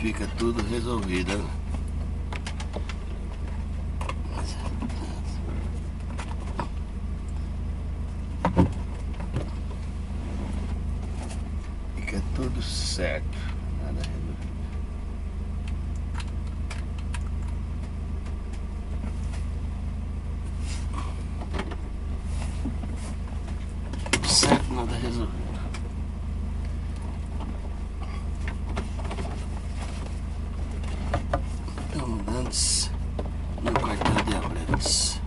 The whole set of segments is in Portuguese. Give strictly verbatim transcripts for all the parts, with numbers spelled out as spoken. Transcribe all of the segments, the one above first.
fica tudo resolvido, né? Fica tudo certo. Nada resolvido. Tudo certo, nada resolvido. Antes no quartel de Abrantes.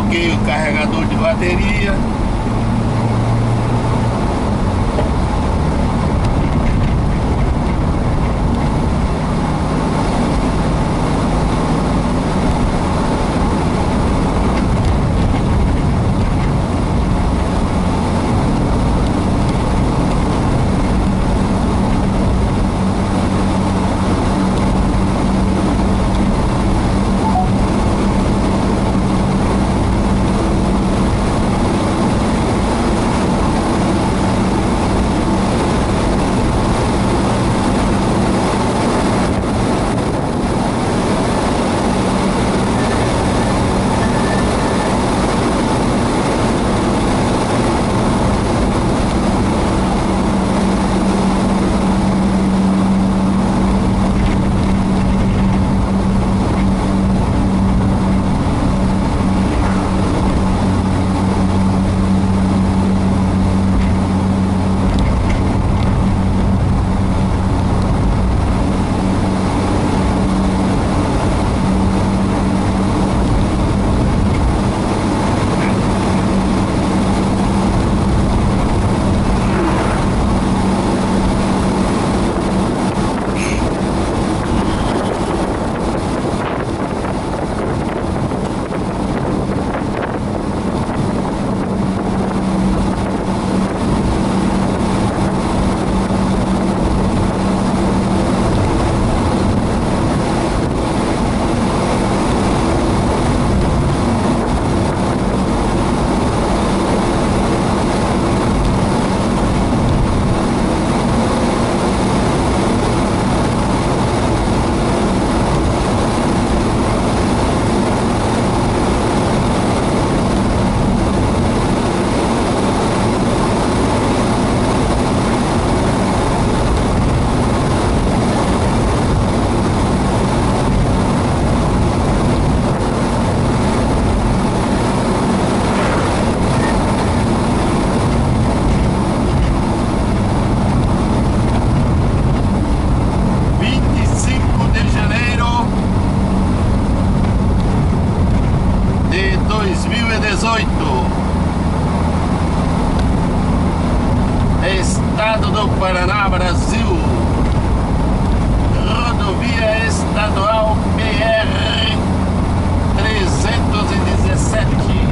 Coloquei o carregador de bateria. dois mil e dezoito, Estado do Paraná, Brasil, rodovia estadual P R trezentos e dezessete.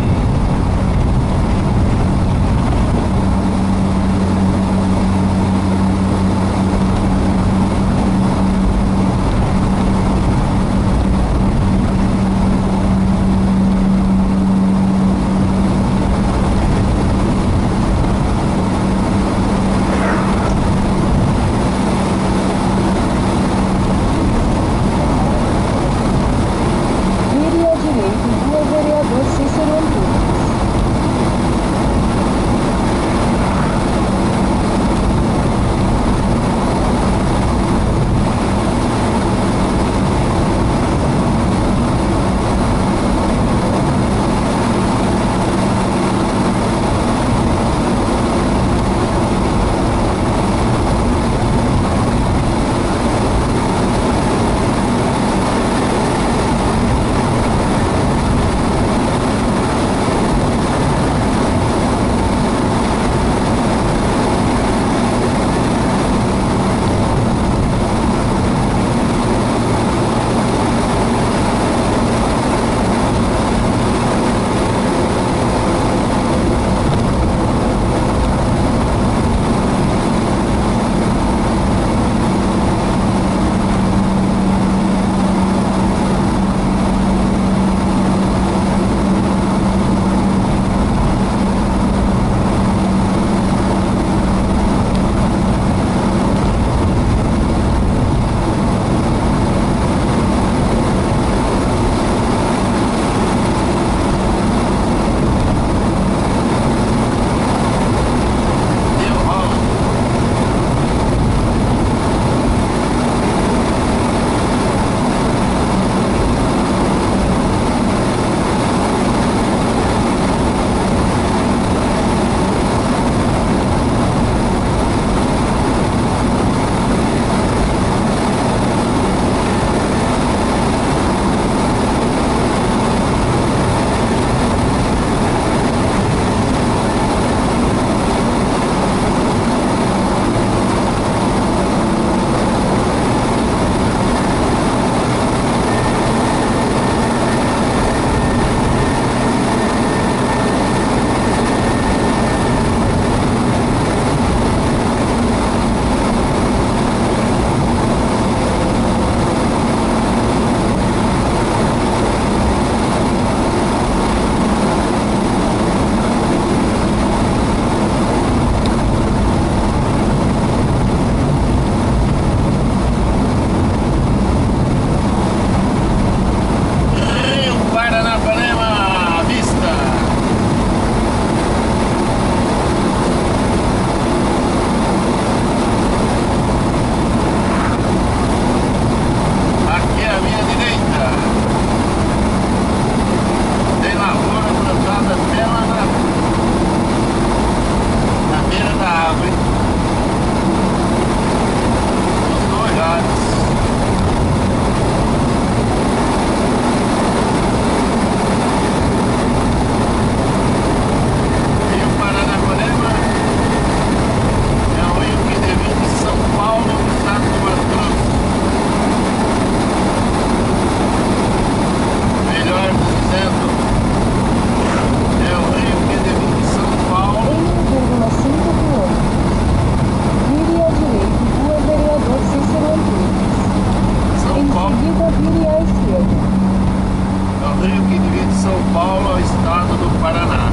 ao estado do Paraná.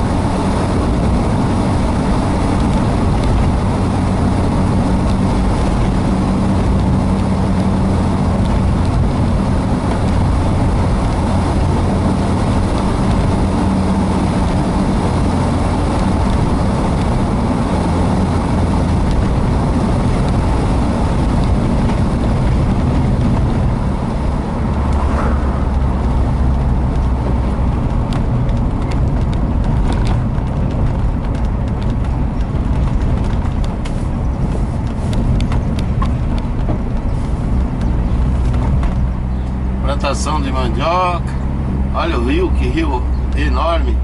Plantação de mandioca. Olha o rio, que rio enorme.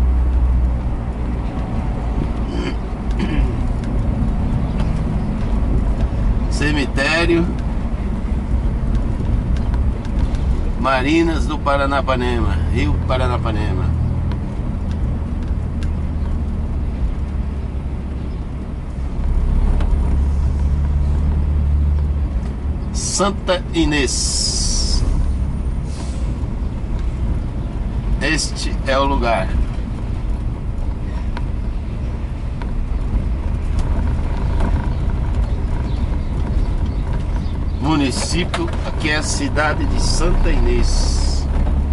Cemitério Marinas do Paranapanema, Rio Paranapanema. Santa Inês. Este é o lugar. Município, aqui é a cidade de Santa Inês.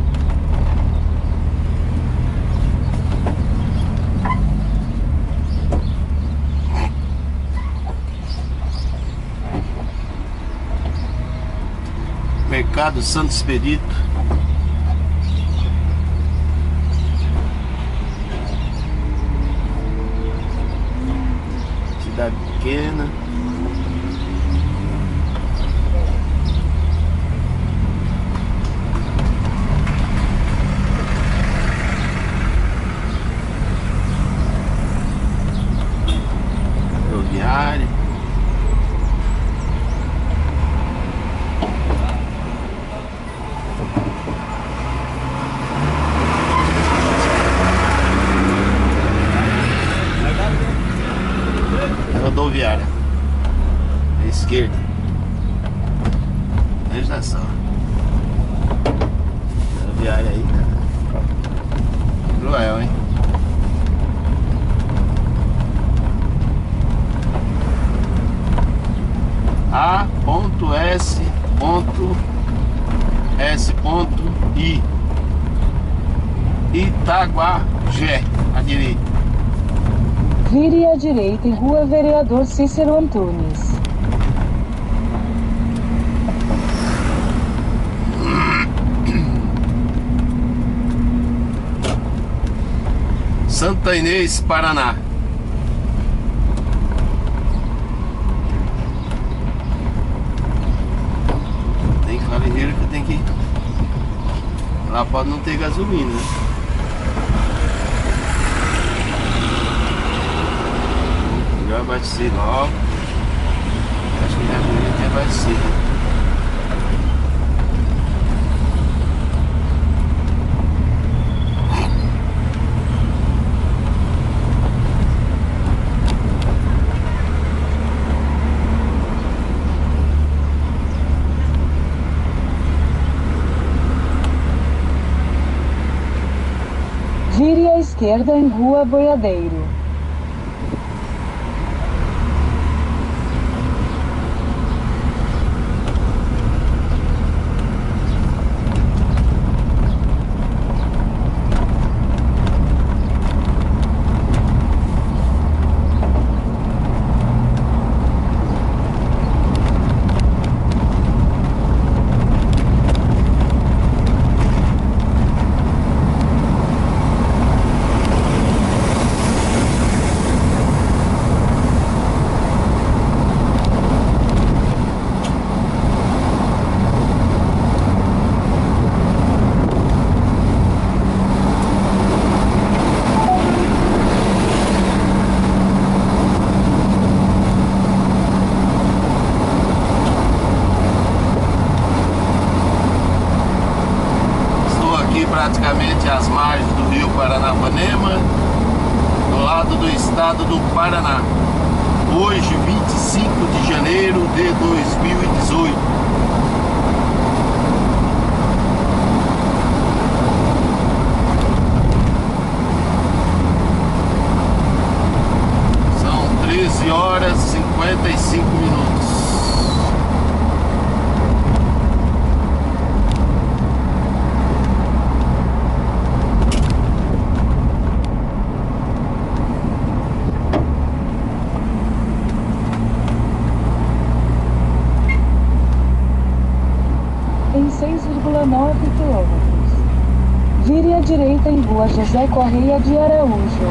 Mercado Santo Expedito. Cidade pequena. Rodoviária. Rodoviária à esquerda. Veja só. Rodoviária aí, cara. Cruel, hein? A S S I Itaguajé, à direita. Vire à direita em Rua Vereador Cícero Antunes. Santa Inês, Paraná. Tem que ficar ligeiro que tem que... Lá pode não ter gasolina, né? Já abastecer logo. Acho que já deveria ter abastecido. Vire à esquerda em Rua Boiadeiro. Praticamente às margens do rio Paranapanema, do lado do estado do Paraná. Hoje, vinte e cinco de janeiro de dois mil e dezoito. direita em Rua José Correia de Araújo.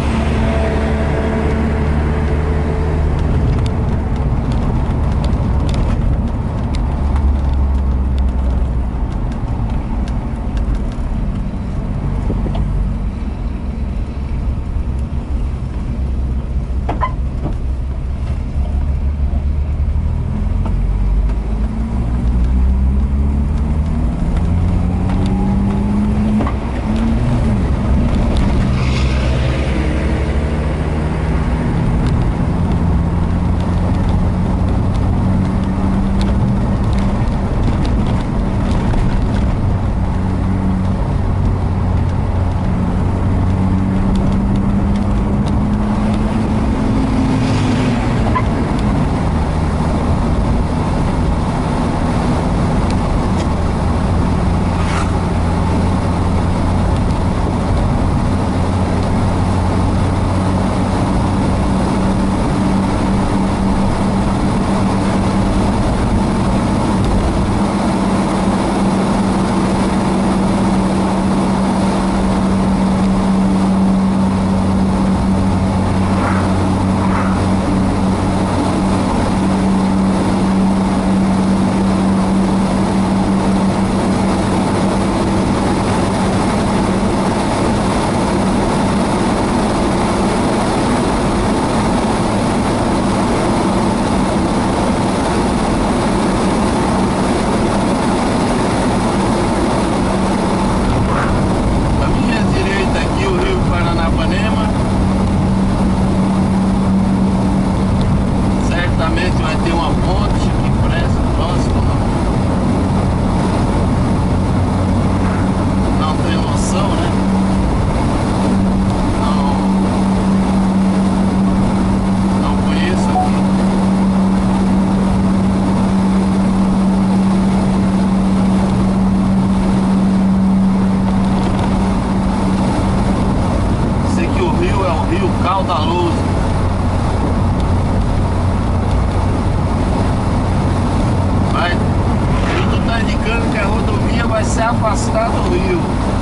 Afastar do rio.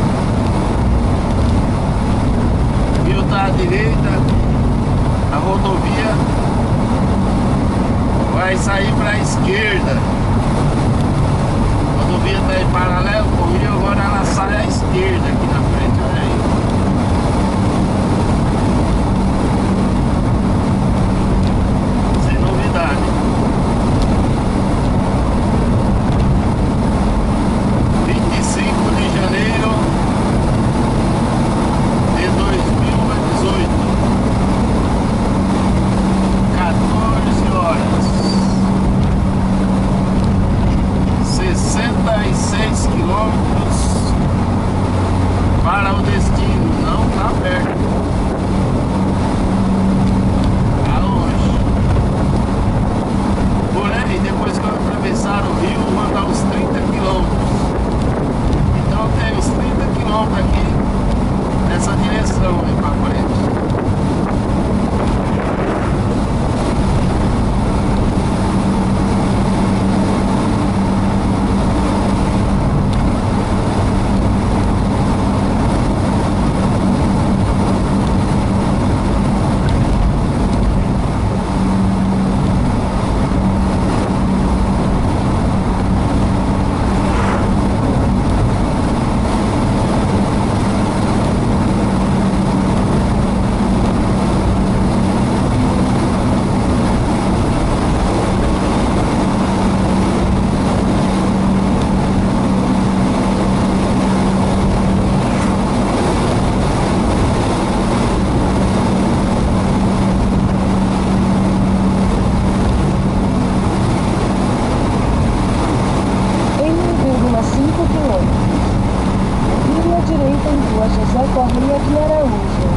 O rio está à direita, a rodovia vai sair para a esquerda. A rodovia está em paralelo com o rio, agora ela sai à esquerda aqui na frente, olha aí. Sem novidade. cinco de janeiro de dois mil e dezoito, quatorze horas, sessenta e seis quilômetros para o destino. Não está perto, está longe. Porém, depois que eu atravessar o rio, vou andar uns trinta quilômetros. Então tem uns trinta quilômetros aqui nessa direção aí pra frente. Correia de Araújo.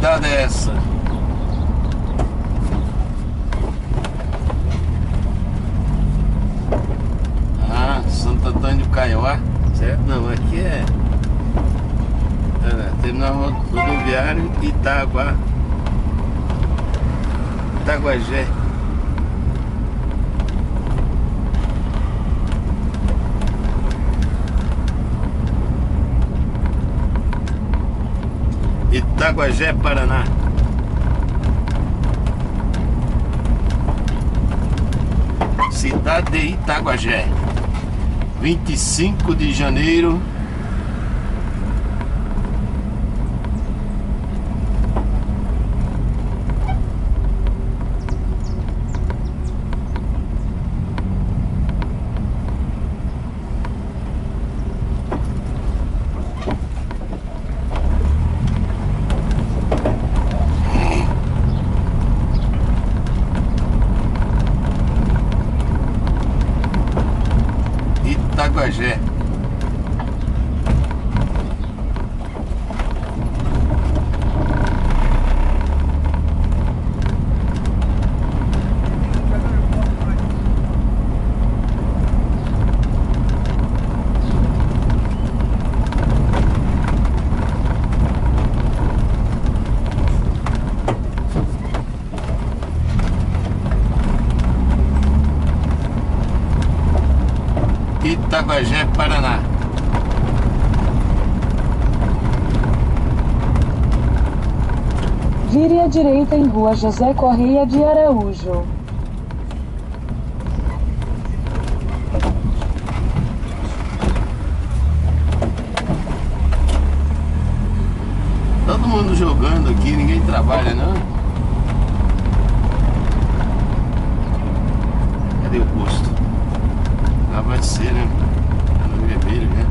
cidade é essa? Ah, Santo Antônio do Caiuá, certo? Não, aqui é... Olha, terminal rodoviário Itagua... Itaguajé. Itaguajé, Paraná. Cidade de Itaguajé, vinte e cinco de janeiro. Itaguajé. Itaguajé, Paraná. Vire à direita em Rua José Correia de Araújo. Todo mundo jogando aqui, ninguém trabalha, não? Cadê o posto? Lá vai ser, né? Tá no vermelho, né?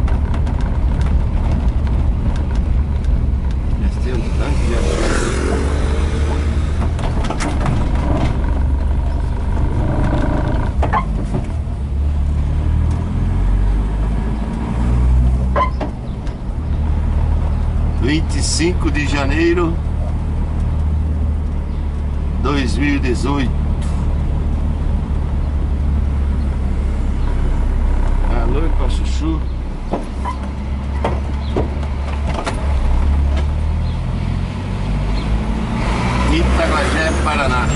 Deve ter um tanque de avião. vinte e cinco de janeiro de dois mil e dezoito. Alô, Ipachuchu. Itaguajé, Paraná.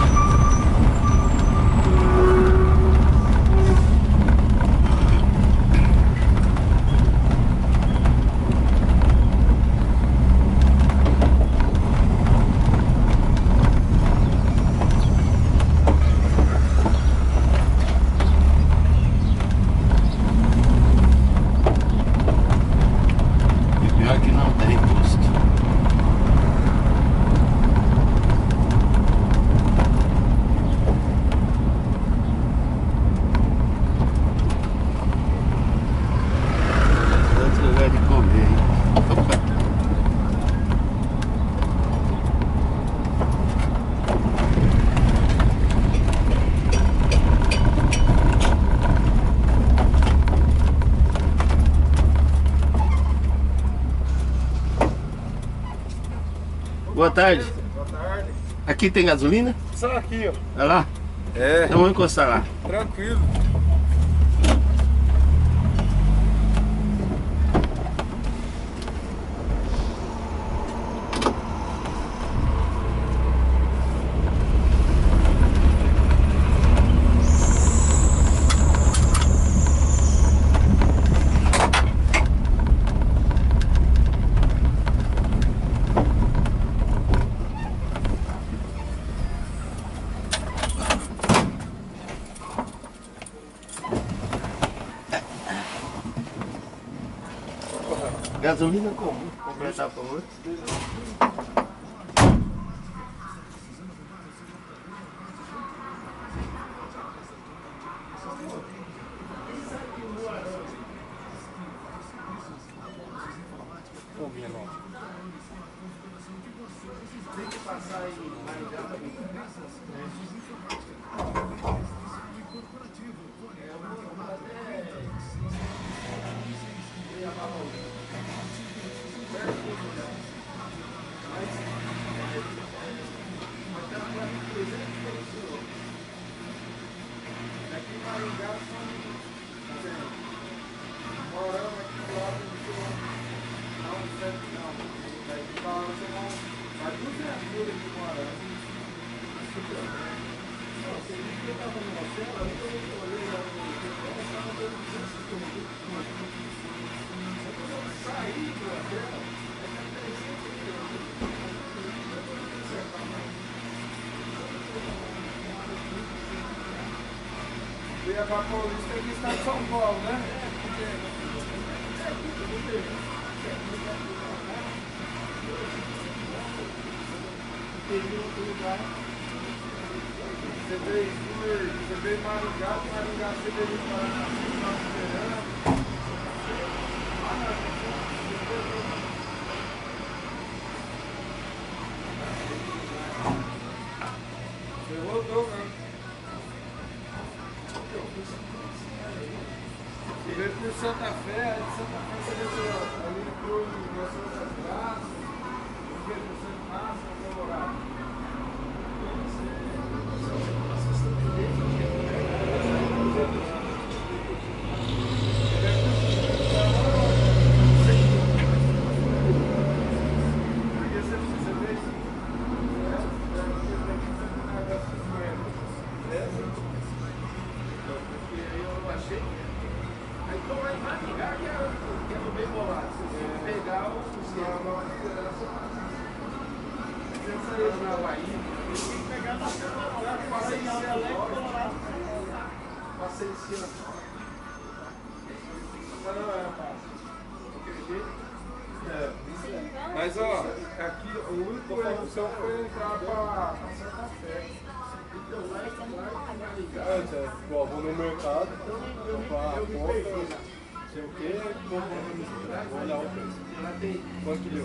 Que não tem posto. Tanto lugar de comer, hein? Opa. Boa tarde. Boa tarde. Aqui tem gasolina? Só aqui, ó. Olha lá. É. Então vamos encostar lá. Tranquilo. Gasolina comum, completar para outro. Tem que passar aí mais rápido. Cuiabá Paulista aqui está em São Paulo, né? Você veio você veio em Maringá, de Maringá você veio em Paraná, você rodou, né? Você veio por Santa Fé, aí de Santa Fé você desceu ali por Nossas Graças, você veio por Santa Massa, Colorado. Mas ó, aqui o único opção foi entrar pra Santa Fé. Igual, vou no mercado, comprar a coca, não sei o que, comprar no mercado, vou olhar o preço. Quanto que deu?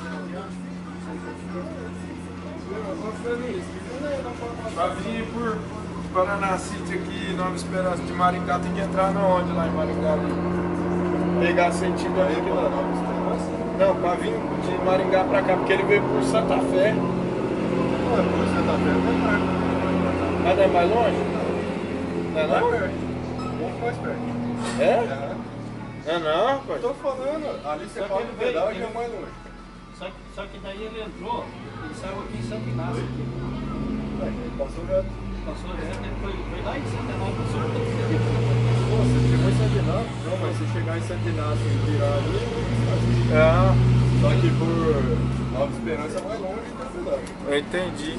Pra vir por Paraná City aqui, Nova Esperança de Maringá, tem que entrar na onde lá em Maringá? Ali? Pegar sentido aí que lá. Não, pra vir de Maringá pra cá, porque ele veio por Santa Fé. Não, é por Santa Fé, não é perto. Mas não é mais longe? Não é não? Um pouco mais perto. É? É. Não é não, rapaz? Tô falando, ali você paga o pedal e é mais longe. Só que, só que daí ele entrou, ele saiu aqui em Santo Inácio. Ele passou reto. Passou reto, ele foi, foi lá em Santo Inácio, passou por Pô, você chegou em Santo Inácio? Não, mas se chegar em Santo Inácio e virar ali, É. só que por Nova Esperança é mais longe, tá cuidado. Eu entendi.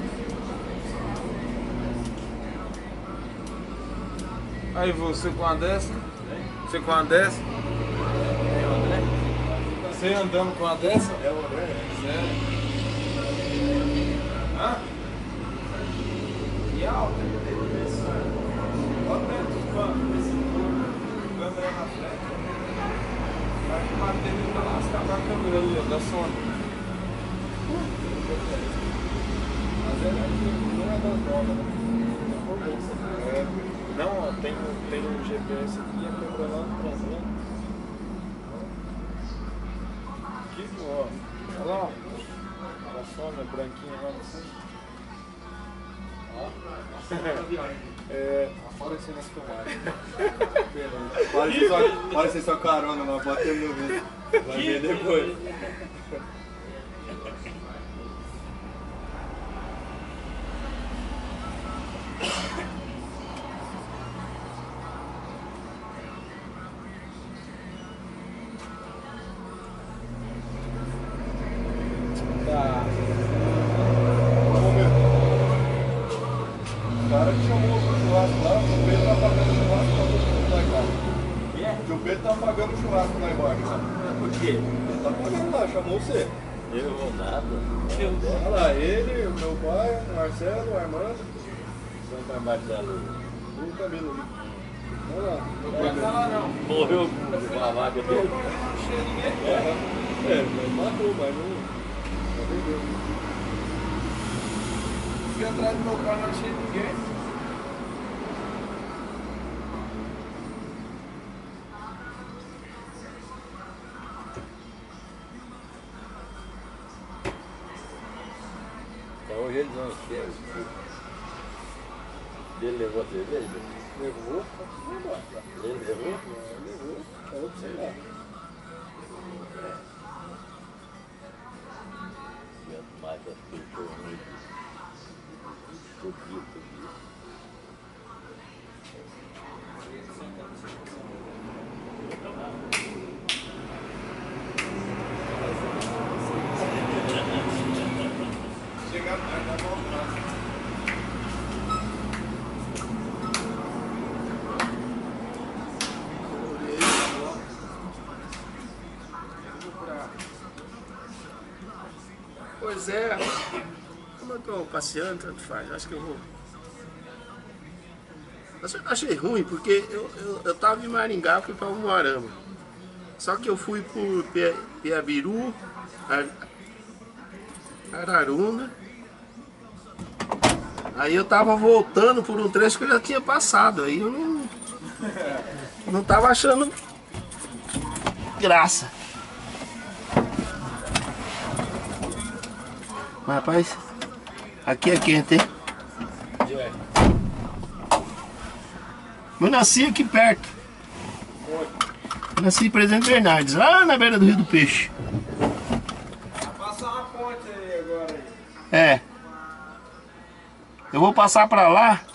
Aí você com a dessa? Você com a dessa? Você andando com a dessa? É o André, é. Sério? Hã? E alta? Olha dentro dos bancos, esse câmera na frente. Vai que bater ele pra lascar com a câmera ali, ó, da Sony. Mas é, não é das novas, né? É. Não, ó, tem, tem um G P S aqui e a câmera lá no traseiro. Aqui, ó. Olha lá, ó. A Sony branquinha lá no fundo. É, Aparecendo nas filmagens. Parece só, parece só carona lá, batendo no vídeo. Vai ver depois. tá. O cara que chamou o churrasco lá, o Pedro tá pagando churrasco pra todo mundo lá em casa. É? O Pedro tá pagando churrasco lá embaixo. Por quê? Ele tá pagando lá, chamou você. Eu vou nada. Olha lá, ele, o meu pai, o Marcelo, o Armando, São para Marcelo. o Camilo ali. Olha lá. Não vai tá lá não. Morreu com a vaga dele. Não cheia ninguém. É, mas matou, mas não. Não vendeu. Fui atrás do meu carro, não achei ninguém. Então hoje eles vão encher. Ele levou a cerveja? Levou? Ele levou? Levou. Falou pra você lá. aqui, eu tô aqui. Chegar perto da vontade. Pois é, como eu tô passeando, tanto faz, acho que eu vou. Mas eu achei ruim, porque eu, eu, eu tava em Maringá, fui pra Umuarama. Só que eu fui por Pia- Piabiru, Ar- Araruna. Aí eu tava voltando por um trecho que eu já tinha passado. Aí eu não, não tava achando graça. Mas, rapaz, aqui é quente, hein? Eu nasci aqui perto. Eu nasci em Presidente Bernardes, lá na beira do Rio do Peixe. Passar uma ponte aí agora aí. É. Eu vou passar pra lá